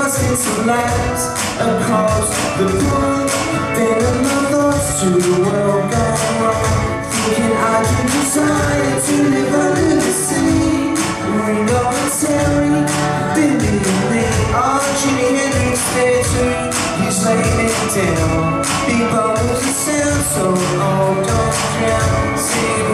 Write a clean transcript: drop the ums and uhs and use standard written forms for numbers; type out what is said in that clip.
crossing some lines across the pond. Then my thoughts to the world gone wrong, thinking I can desire to live under the sea. Ringo and Terry, Billy and me, oh, Jimi Hendrix there too. He's laying it down, big bubbles and sound, so oh, don't drown. Sing